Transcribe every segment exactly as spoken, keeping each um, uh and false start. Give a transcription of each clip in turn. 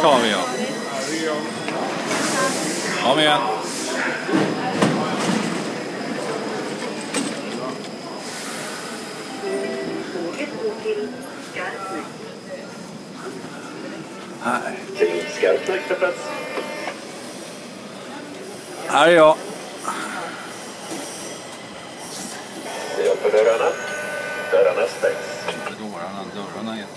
tar vi, ja. Kom igen. Här. Här är jag. Det är för dörrarna. Dörrarna stängs. Dörrarna, dörrarna är...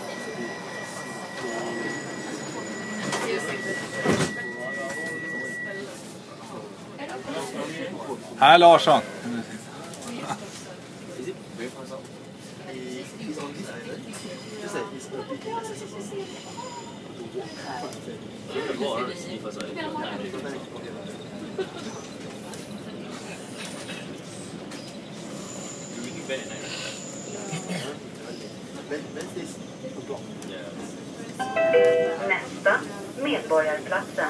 Här Larsson. Nästa, Medborgarplatsen.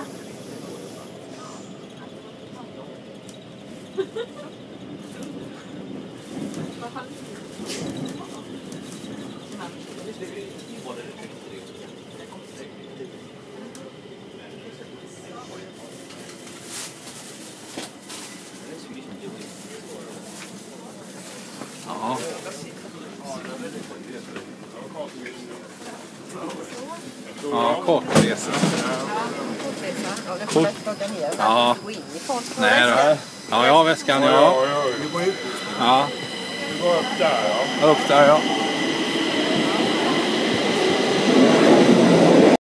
Ja. Ja, kortresa. Kort. Ja. Nej då. Ja, jag har väskan, ja. Ja. Du går upp där, ja. Upp där, ja.